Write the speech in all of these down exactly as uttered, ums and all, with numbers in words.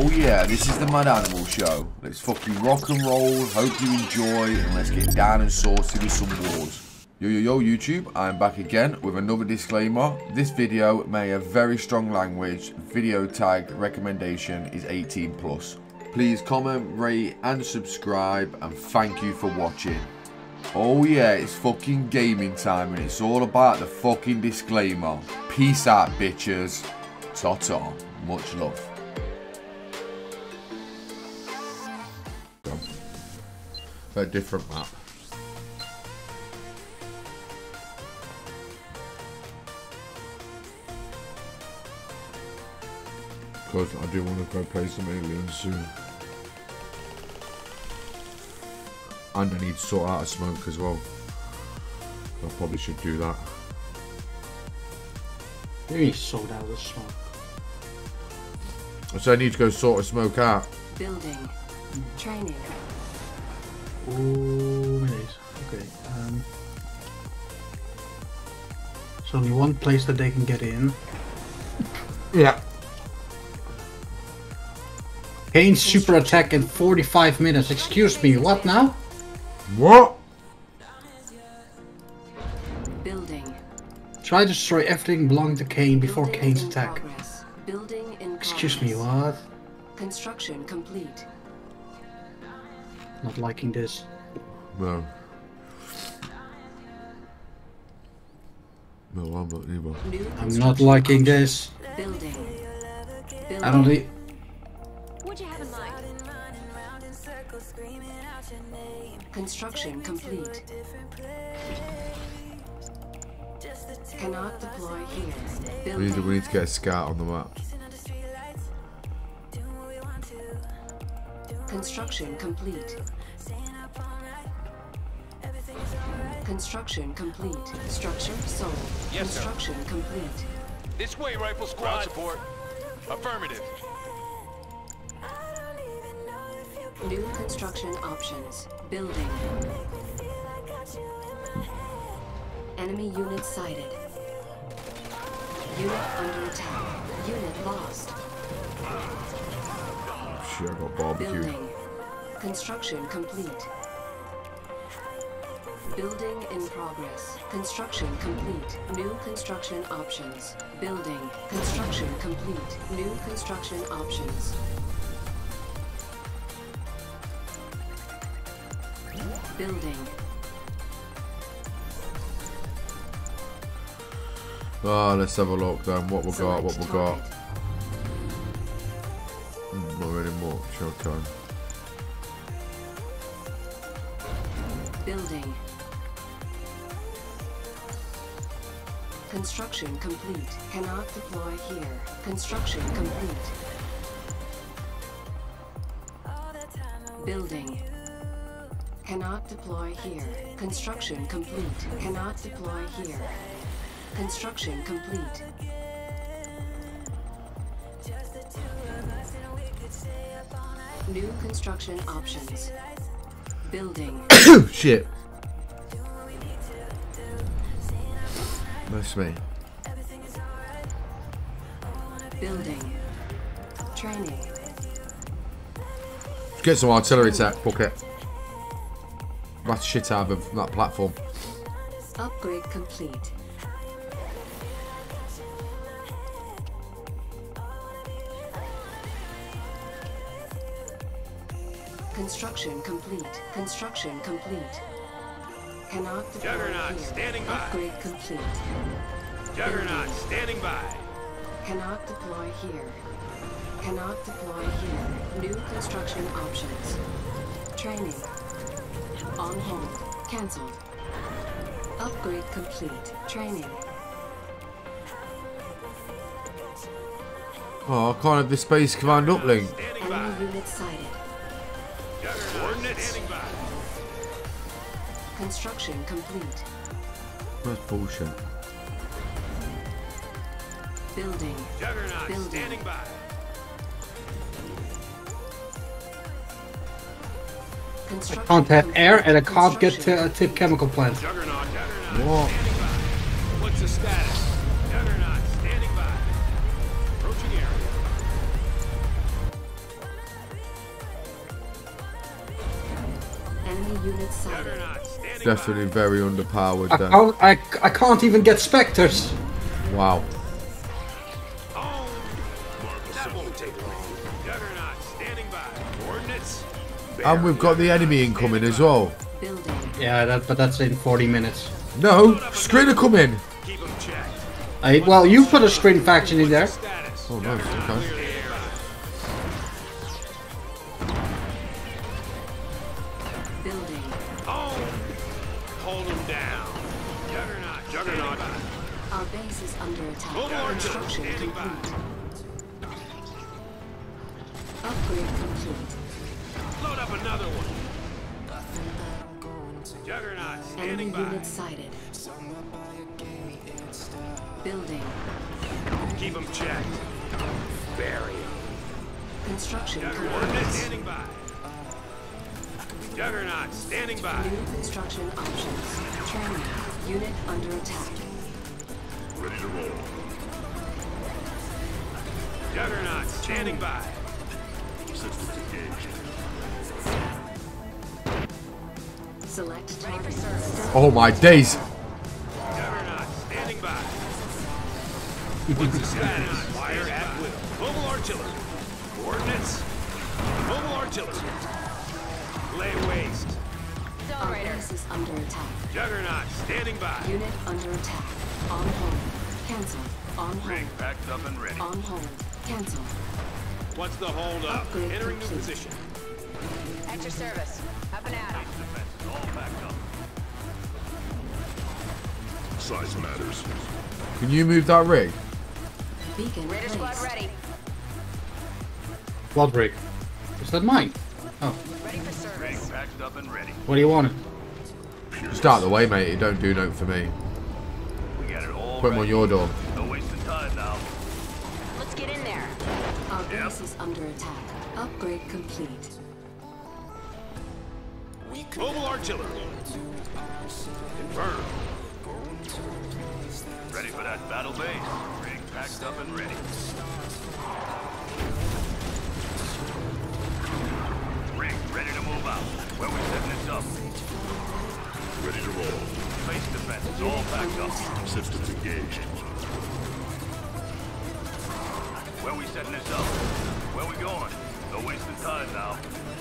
Oh yeah, this is the Mad Animal Show. Let's fucking rock and roll, hope you enjoy, and let's get down and saucy with some wars. Yo yo yo YouTube, I'm back again with another disclaimer. This video may have very strong language. Video tag recommendation is eighteen plus. Please comment, rate and subscribe, and thank you for watching. Oh yeah, it's fucking gaming time and it's all about the fucking disclaimer. Peace out bitches. Ta-ta. Much love. A different map. Because I do want to go play some aliens soon. And I need to sort out a smoke as well. I probably should do that. Maybe sort out a smoke. So I need to go sort a smoke out. Building. Training. Oh, it is. Okay. Um, there's only one place that they can get in. Yeah. Kane's super attack in forty-five minutes. Excuse me, what now? What? Building. Try to destroy everything belonging to Kane before Building Kane's in attack. progress. Building in Excuse progress. me, what? Construction complete. Not liking this. No. No, I'm not either. New I'm not liking this. Building. Building. I don't need. What'd you have in mind? Construction complete. Cannot deploy here. We Building. need, to, we need to get a scout on the map. Construction complete. Construction complete. Structure sold. Yes, sir. Construction complete. This way, Rifle Squad. Support. Affirmative. New construction options. Building. Enemy unit sighted. Unit under attack. Unit lost. Shit, I got barbecue. Building. Construction complete. Building in progress. Construction complete. New construction options. Building. Construction complete. New construction options. Building. Ah, let's have a look then. What we got, what we Select got. target. Mm, not really much. Okay. Building. Construction complete. Cannot deploy here. Construction complete. Building. Cannot deploy here. Construction complete. Cannot deploy here. Construction complete. New construction options. Building. Shit. That's me. Building. Training. Get some artillery attack, fuck it. Rat shit out of that platform. Upgrade complete. Construction complete. Construction complete. Cannot deploy Juggernaut, here. standing by. Upgrade complete. Juggernaut, standing by. Cannot deploy here. Cannot deploy here. New construction options. Training. On hold. Cancelled. Upgrade complete. Training. Oh, I can't have the Space Command uplink. Standing by. Enemy unit sighted. Juggernaut, standing by. Construction complete. That's bullshit. Building. Juggernaut, Building. standing by. Construction Can't have complete. air and I can't get Construction to a tip chemical plant. Juggernaut, Juggernaut, What? standing by. What's the status? Juggernaut, standing by. Approaching area. unit sighted. Juggernaut, standing Definitely very underpowered I there. can't, I, I can't even get specters. Wow. by. Oh, that won't take long. Juggernaut, standing by. Coordinates. And we've got the enemy incoming as well. Building. Yeah, that, but that's in forty minutes. No, Screener come in. Keep them checked. I, well, you put a screen faction in there. Status. Oh, nice. Okay. Clear the air. Building. Oh, hold them down. Juggernaut, Juggernaut. Our base is under attack. Mobile archer, Construction standing by. complete. Upgrade complete. Load up another one. Juggernaut, Enemy standing by. unit sighted. Building. Keep them checked. Bury 'em. Construction Juggernaut, complete. standing by. Juggernaut, standing by. New construction options. Training. Unit under attack. Ready to roll. Juggernaut, standing by. Systems engaged. Select target. Stealth Oh my days. Juggernaut, standing by. What's the status? Fire at will. Mobile artillery. Coordinates. Mobile artillery. Lay waste. Our base is under attack. Juggernaut, standing by. Unit under attack. On hold. Cancel. On hold. Rig packed up and ready. On hold. Cancel. What's the hold up? Upgrade Entering new complete. position. At your service. Up and at 'em. Defense all packed up. Size matters. Can you move that rig? Beacon Raider squad placed. ready. What rig? Is that mine? Oh, Ready for service. Rig packed up and ready. what do you want? Just out of the way, mate. It don't do nothing for me. We got it all Put them on ready. your door. No wasting time now. Let's get in there. Our base is under attack. Upgrade complete. Mobile artillery. Confirmed. Ready for that battle base. Rig packed up and ready. Rig ready to move out. Where we setting this up? Ready to roll. Base defense is all packed up. Systems engaged. Where we setting this up? Where we going? No wasting time now.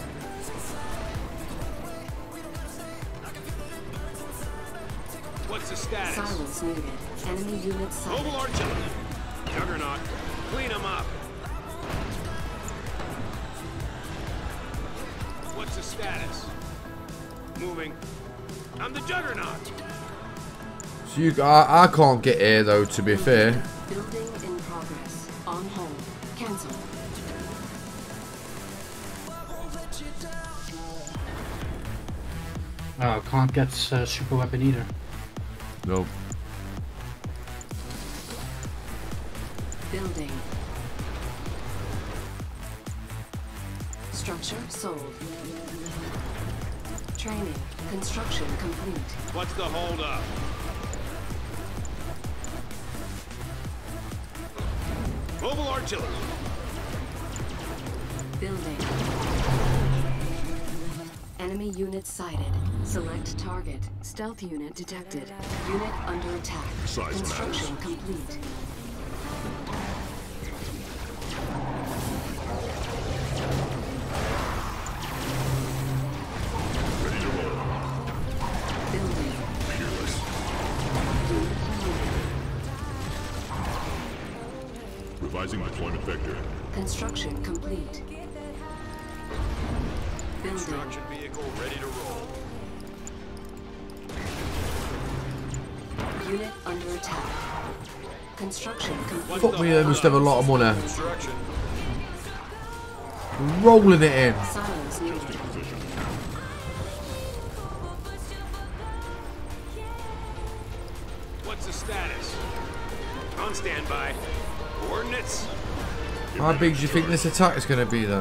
What's the status? Silence muted. Enemy unit sighted. Mobile artillery. Juggernaut. Clean them up. What's the status? Moving. I'm the Juggernaut. So you, I, I can't get here though. To be fair. Building in progress. On hold. Cancel. Oh, can't get uh, super weapon either. Nope. Building. Structure sold. Training. Construction complete. What's the hold up? Mobile artillery. Building. Enemy unit sighted. Select target. Stealth unit detected. Unit under attack. Size Construction complete. Ready to roll. Building. Fearless. Revising deployment vector. Construction complete. Building. Construction vehicle ready to roll. Unit under attack. Construction complete. Fuck me, they must have a lot of money. Construction. Rolling it in. Silence needed. Position. What's the status? On standby. Coordinates. How big do you think this attack is going to be then?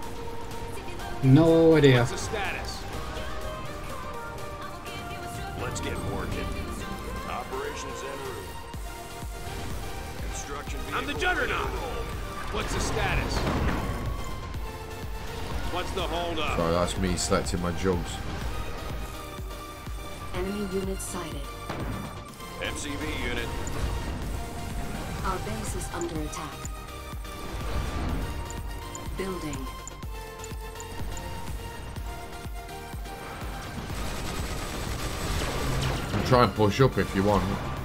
No idea. What's the status? Let's get working. Operations en route. Construction vehicle. I'm the Juggernaut. What's the status? What's the hold up? Sorry, that's me selecting my jobs. Enemy unit sighted. M C V unit. Our base is under attack. Building. Try and push up if you want.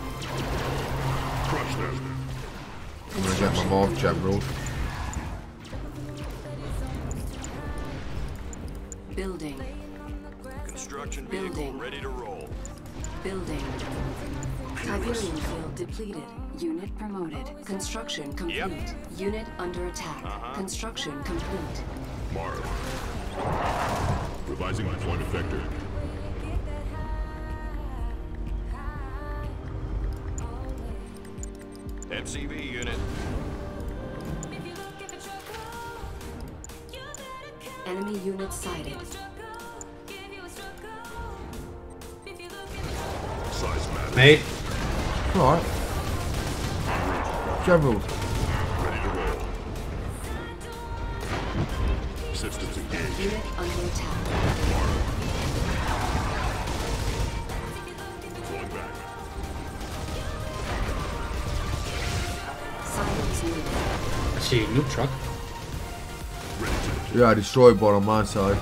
Crush them. I'm gonna get my morph general. Building. Construction vehicle Building. ready to roll. Building. Tiberium field depleted. Unit promoted. Construction complete. Yep. Unit under attack. Uh-huh. Construction complete. Marv. Revising deployment vector. M C V unit. Enemy unit sighted. Size matters. Mate, Alright. General. Ready to roll. Systems engaged. Unit under attack. Falling back. Silence needed. I see a new truck. Ready to deploy. Yeah, I destroyed one on my side.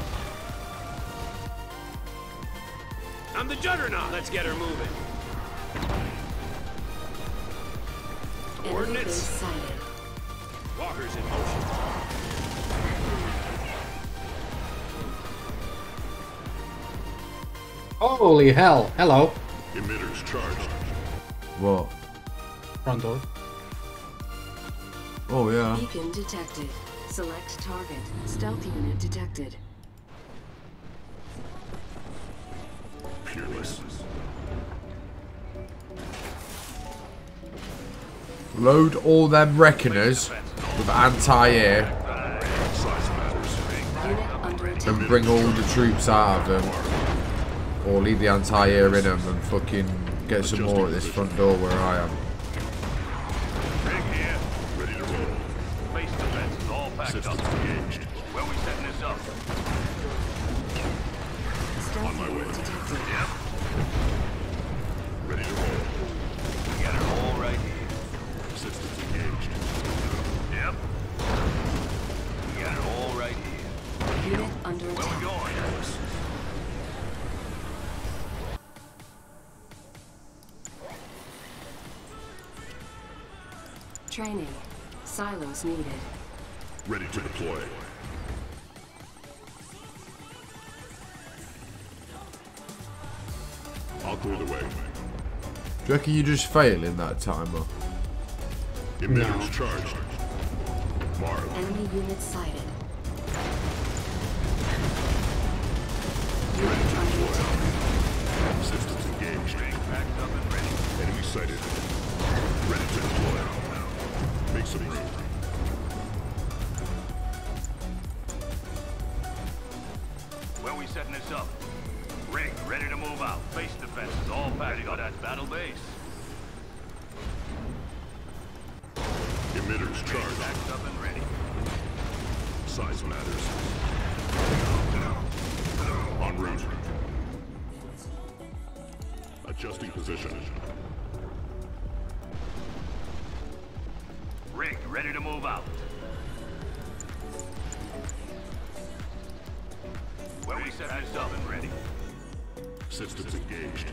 I'm the Juggernaut. Let's get her moving. Enemy base Coordinates. sighted. Walker's in motion. Holy hell. Hello. Emitters charged. What? Front door. Oh yeah. Beacon detected. Select target. Stealth unit detected. Peerless. Load all them reckoners with anti-air Size matters. Unit under attack. and bring all the troops out of them. Or leave the anti-air in them and fucking get some more at this front door where I am. Rig here. Ready to roll. Base defenses all packed up. Systems engaged. Where we setting this up? Stealth unit detected. Yep. Ready to roll. We got it all right here. Systems engaged. Yep. We got it all right here. Unit under Where we attack. going? Training. Silos needed. Ready to deploy. I'll clear the way. Do you reckon you just fail in that timer? Emitters No. charged. Marv. Enemy unit sighted. Unit under attack. Systems engaged. Packed up and ready. Enemy sighted. Ready to deploy. Make some room. Where we setting this up? Rig, ready to move out. Base defenses all packed up. That battle base. Emitters charged. Packed up and ready. Size matters. En route. Adjusting position. Rig, ready to move out. Where we setting this up and ready. Systems engaged.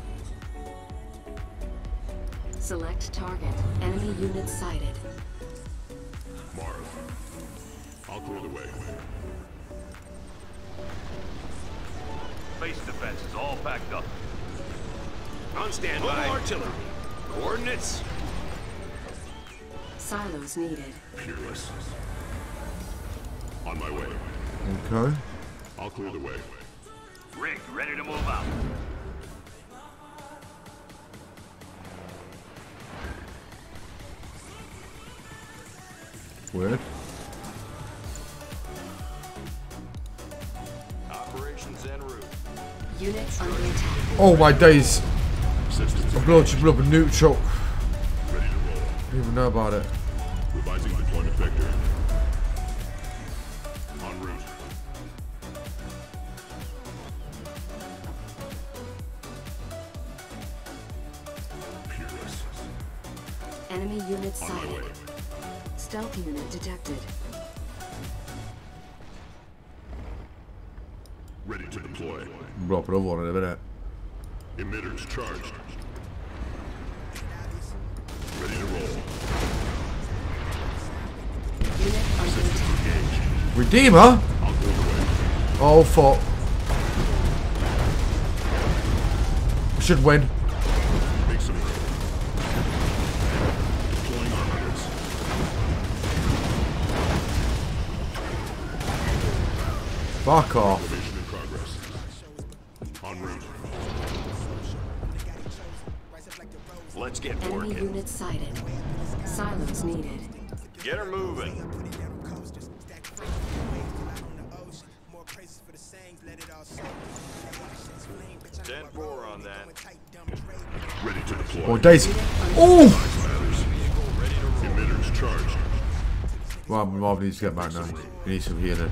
Select target. Enemy unit sighted. Marv. I'll clear the way. Base defenses all packed up. On standby. Artillery. Coordinates. Silos needed. Peerless. On my way. Okay. I'll clear the way. Rig, ready to move out. Weird. Operations en route. Unit under attack. Oh my days. Systems I blew up blew up a nuke truck. ready to roll. Didn't even know about it. Revising deployment vector. En route. Enemy unit On my way. sighted. Stealth unit detected. Ready to deploy. Bra på då var det det. Emitters charged. Ready to roll. Unit under attack. Redeemer? Oh fuck. Should win. Make some room. Deploying armaments. Fuck off. Elevation in progress. En route. Let's get Enemy working. unit sighted. Silos needed. Get her moving. ten four on that. Ready to deploy. Oh, Daisy. Oh! Emitters charged. Well, Marv needs to get back now. He needs some healing.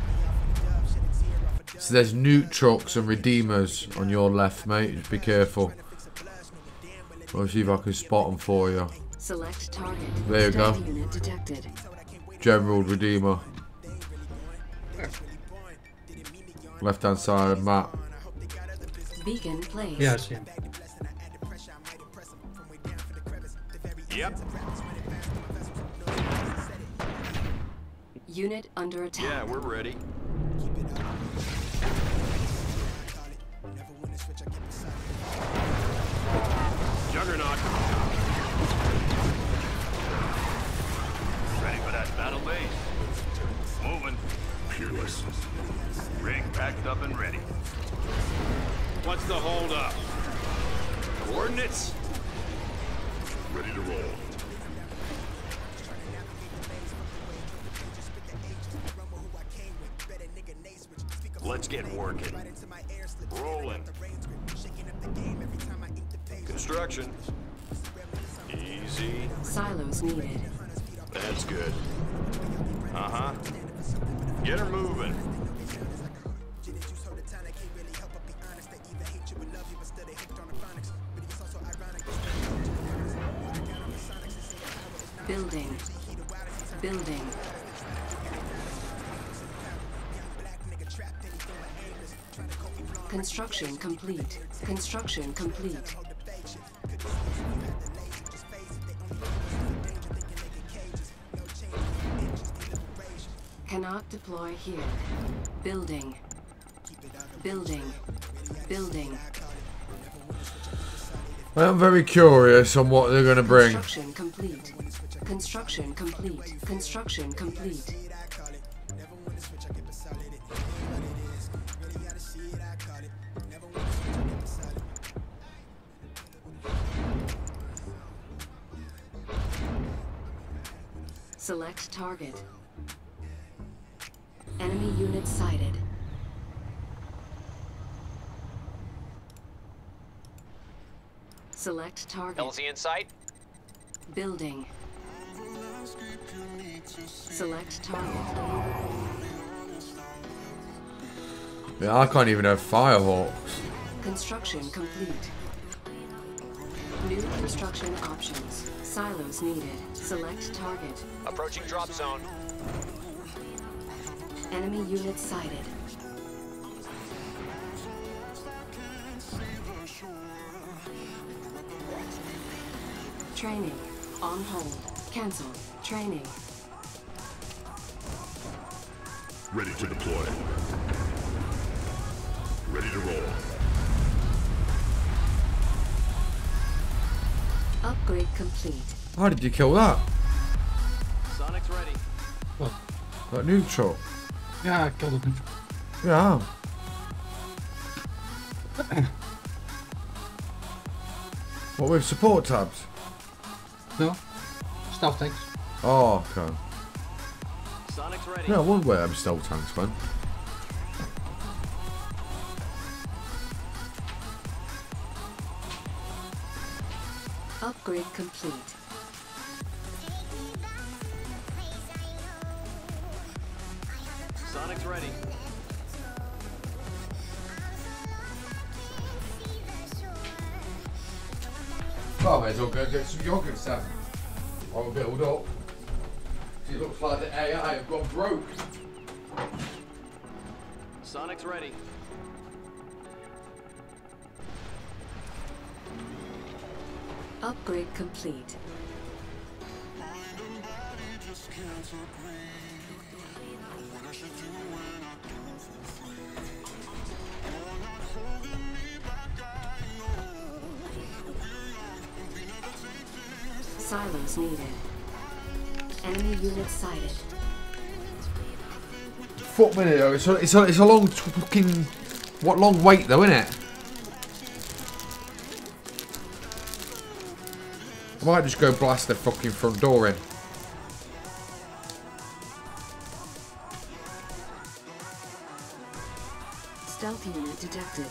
So there's nuke trucks and redeemers on your left, mate. Just be careful. I'll see if I can spot them for you. Select target. There you go. Stealth unit detected. General Redeemer. Left hand side of the map. Beacon placed. Yeah, I see. Yep. Unit under attack. Yeah, we're ready. Juggernaut. Ready for that battle base. Moving. Peerless. Rig packed up and ready. What's the hold up? Coordinates? Ready to roll. Let's get working. Rolling. Construction. Easy. Silos needed. That's good. Uh-huh. Get her moving. Building. Building. Construction complete. Construction complete. Cannot deploy here. Building. Building. Building. I'm very curious on what they're going to bring. Construction complete. Construction complete. Construction complete. Select target. Enemy unit sighted. Select target. L Z in sight. Building. Select target. Yeah, I can't even have Firehawks. Construction complete. New construction options. Silos needed. Select target. Approaching drop zone. Enemy unit sighted. Training. On hold. Cancel. Training. Ready to deploy. Ready to roll. Upgrade complete. How did you kill that? Sonic's ready. What? That nuke truck. Yeah, I killed him. Yeah. What with support tabs? No? Stealth tanks. Oh, okay. Sonic's ready. Yeah, I wouldn't wear them stealth tanks, man. Upgrade complete. Sonic's ready. Oh, may as well go get some yogurt, Sam. I'll build up. It looks like the A I have got broke. Sonic's ready. Upgrade complete. Silos needed. Enemy unit sighted. Fuck me though. It's a, it's a, it's a long fucking... What long wait though, isn't it? I might just go blast the fucking front door in. Stealth unit detected.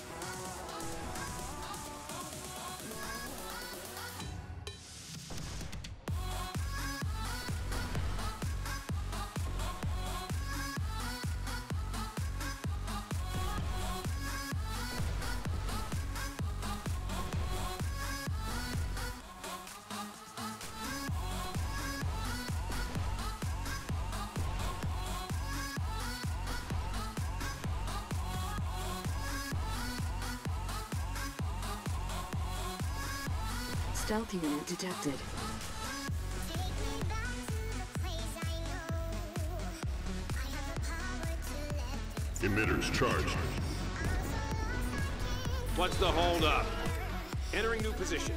Stealth unit detected. Emitters charged. What's the hold up? Entering new position.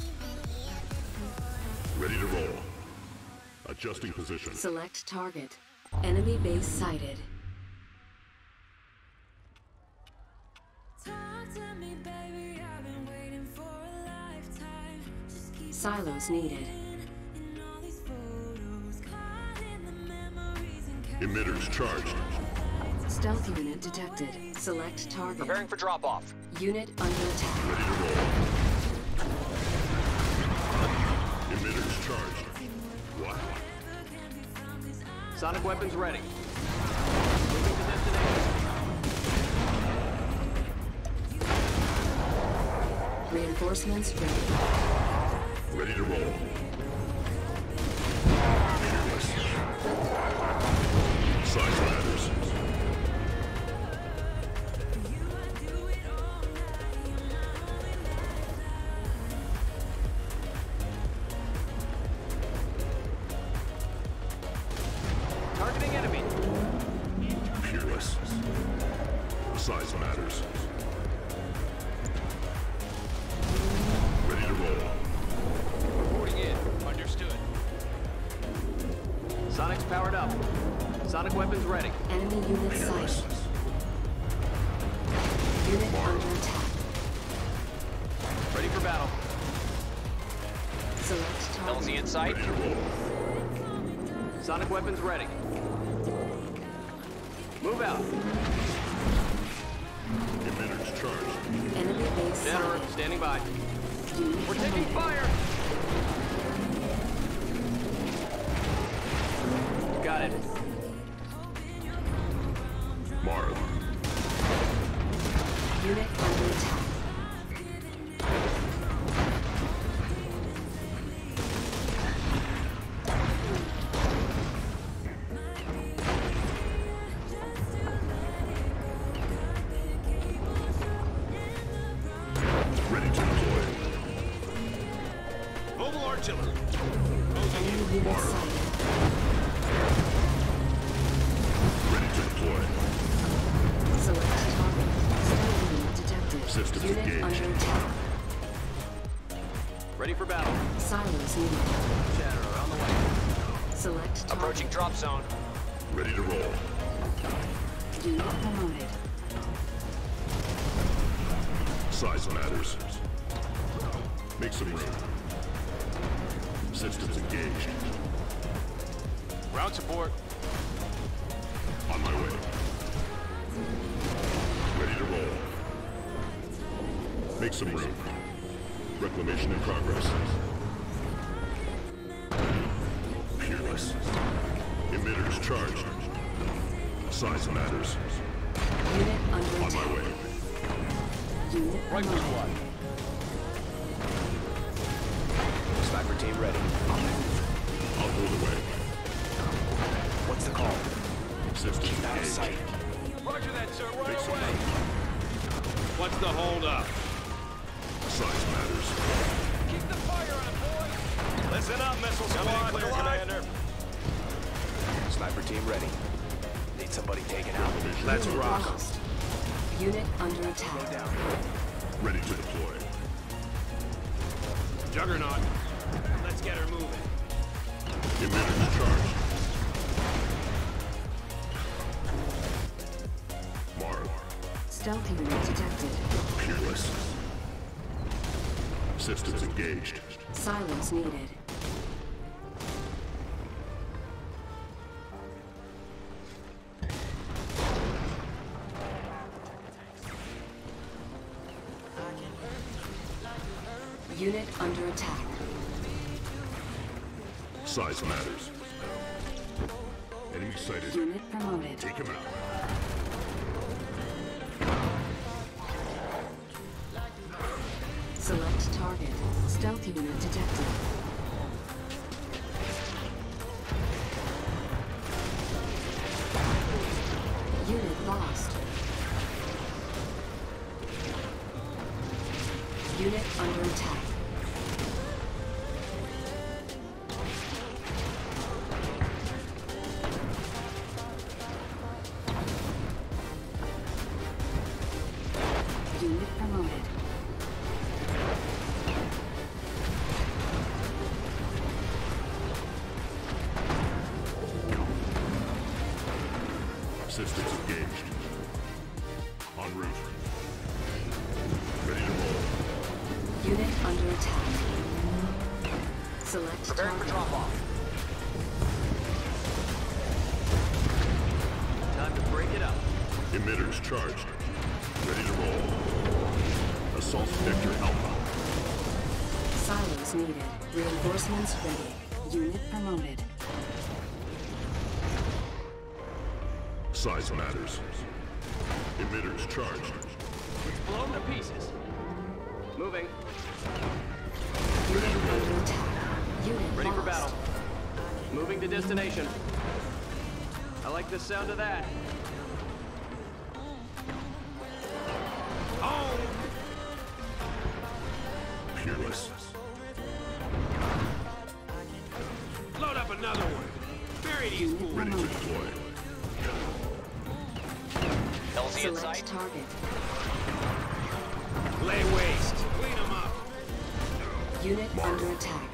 Ready to roll. Adjusting position. Select target. Enemy base sighted. Silos needed. Emitters charged. Stealth unit detected. Select target. Preparing for drop-off. Unit under attack. Ready to roll. Emitters charged. What? Sonic weapons ready. Moving to destination. Reinforcements ready. Ready to roll. Fearless. Size matters. Targeting enemy. Fearless. Size matters. Ready to roll. Reporting in. Understood. Sonic's powered up. Sonic weapons ready. Enemy unit Fearless. sighted. Unit under attack. Ready for battle. Select L Z target. in sight. Ready to roll. Sonic weapons ready. Move out. Emitters charged. Enemy base General, sighted. standing by. Unit We're taking promoted. fire. Got it. Marv. Unit under attack. Ready to deploy. Mobile artillery. Enemy unit sighted. Ready to deploy. Select target. Stealth unit detected. Systems Unit engaged. under attack. Ready for battle. Silos needed. Shatterer on the way. Select target. Approaching drop zone. Ready to roll. Unit promoted. Size matters. Make some room. Systems engaged. Ground support. On my way. Ready to roll. Make some room. Reclamation in progress. Fearless. Emitters charged. Size matters. Unit under On my attack. way. Unit Rifle promoted. squad. Sniper team ready. I'll clear the way. What's the call? Systems Keep out of engaged. sight. Roger that, sir. Right Make some away. room. What's the holdup? Size matters. Keep the fire on, boys. Listen up, missile squad. Clear, Commander. Sniper team ready. Need somebody taken out. Let's Unit rock. lost. Unit under Go attack. down. Ready to deploy. Juggernaut. Let's get her moving. Emitters charged. Marv. Stealth unit detected. Peerless. Systems engaged. Silence needed. Unit under attack. Size matters. Enemy sighted. Unit promoted. Take him out. Select target. Stealth unit detected. Unit lost. Unit under attack. Unit promoted. Systems engaged. En route. Ready to roll. Unit under attack. Select Preparing for target. drop-off. Time to break it up. Emitters charged. Ready to roll. Assault Vector Alpha. Silos needed. Reinforcements ready. Unit promoted. Size matters. Emitters charged. It's blown to pieces. Moving. Unit under attack. Unit Ready for lost. battle. Moving to destination. I like the sound of that. Peerless. Load up another one. Bury these Unit fools. Ready to promoted. deploy. L Z in Select sight. target. Lay waste. Clean them up. Unit Mark. under attack.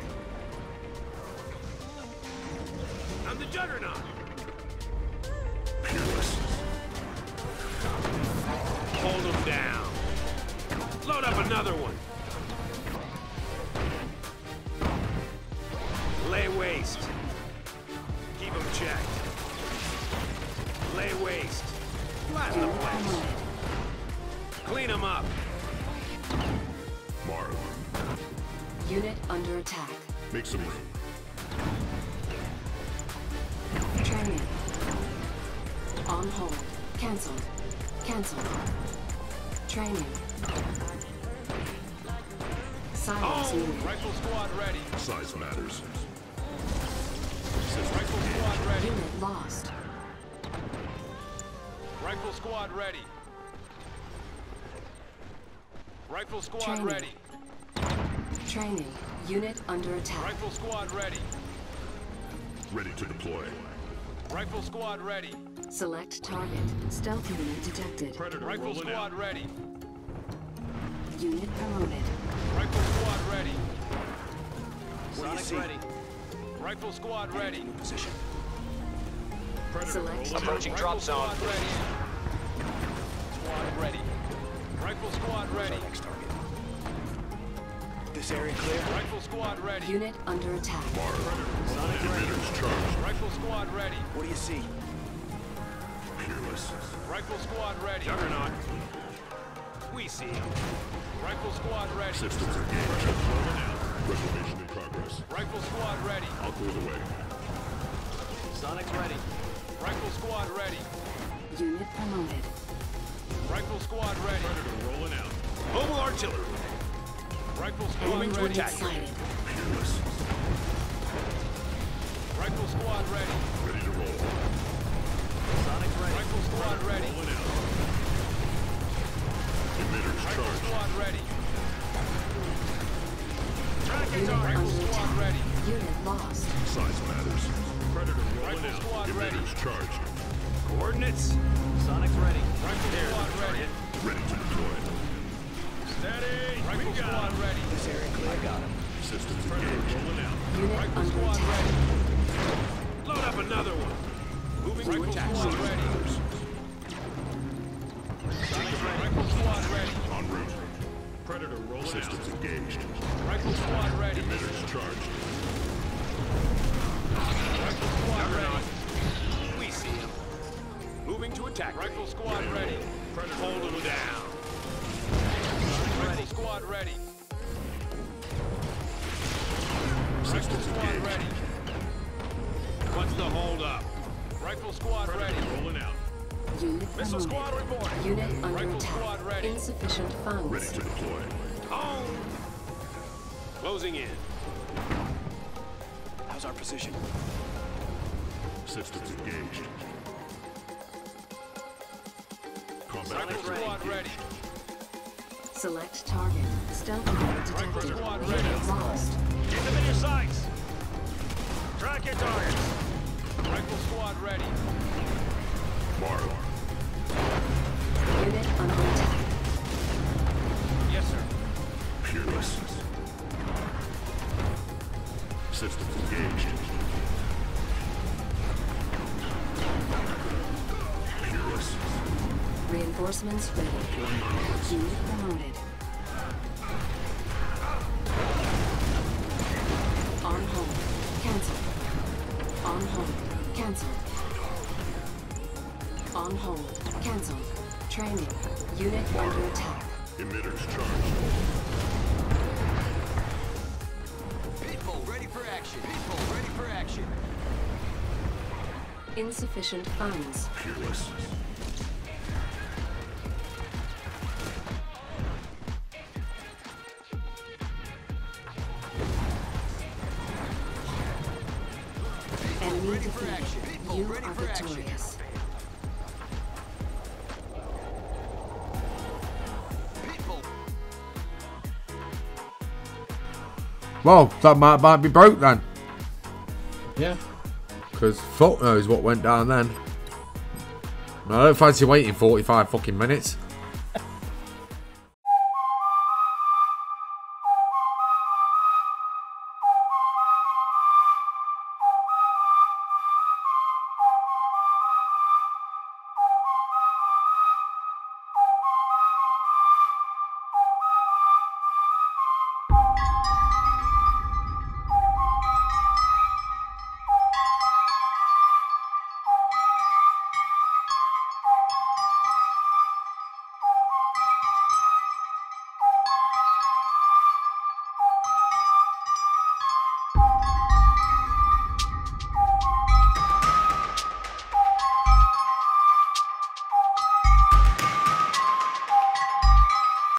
I'm the Juggernaut. Peerless. Hold them down. Load up another one. Lay waste. Keep them checked. Lay waste. Flatten the Unit place. promoted. Clean them up. Marv. Unit under attack. Make some room. Training. On hold. Cancelled. Cancelled. Training. Silence needed. Rifle squad ready. Size matters. Rifle squad ready. Unit lost. Rifle squad ready. Rifle squad Training. ready. Training. Unit under attack. Rifle squad ready. Ready to deploy. Rifle squad ready. Select target. Stealth unit detected. Predator Rifle rolling squad out. ready. Unit promoted. Rifle squad ready. Sonic see? ready. Rifle squad ready. New position. Predator Select rolling out. Approaching Rifle drop zone. squad ready. Squad ready. Rifle squad ready. Next target. This area clear. Rifle squad ready. Unit under attack. Marv. Emitters charged. Rifle squad ready. What do you see? Peerless. Rifle squad ready. Juggernaut. We see him. Rifle squad ready. Systems engaged. Rolling out. Reclamation in progress. Rifle squad ready. I'll clear the way. Sonic's ready. Rifle squad ready. Unit promoted. Rifle squad ready. Predator rolling out. Mobile artillery. Rifle squad Enemy ready. sighted. Peerless. Rifle squad ready. Ready to roll. Sonic's ready. Rifle squad ready. Rolling out. Emitters Rifle charged. squad ready. Tracking Unit target. Rifle under squad attack. ready. Unit lost. Size matters. Predator rolling Rolling out. out. Squad ready. Emitters charged. Coordinates. Sonic's ready. Rifle squad ready. Ready to deploy. Steady. Rifle squad ready. This area clear. I got him. Systems Predator engaged. rolling out. Unit Rifle under squad attack. ready. Load up another one. Moving to Rifle attack. squad Squad ready. Rifle squad ready. En route. Predator rolling Systems out. engaged. Rifle squad ready. Emitters charged. Rifle squad ready. We see him. Moving to attack. Rifle squad ready. Predator hold him down. Rifle squad ready. Rifle Systems squad engaged. ready. What's the hold up? Rifle squad ready. Rolling out. Unit Missile promoted. squad reporting. Unit under Rifle attack. squad ready. Insufficient Ready funds. to deploy. Home. Closing in. How's our position? Systems engaged. Combat Rifle vector squad engaged. ready. Select target. Stealth mode detected. squad Unit ready. lost. Get them in your sights. Track your targets. Rifle squad ready. Mark. Unit under attack. Yes, sir. Peerless. Systems engaged. Peerless. Reinforcements ready. Unit promoted. On hold. Cancel. On hold. Cancel. On hold. Cancel. Training. Unit under attack. Emitters charged. People ready for action. People ready for action. Insufficient funds. Peerless. Enemy ready for action. defeated. People You ready are for action. victorious. People. Well, that might, might be broke then. Yeah. Because fuck knows what went down then. I don't fancy waiting forty-five fucking minutes.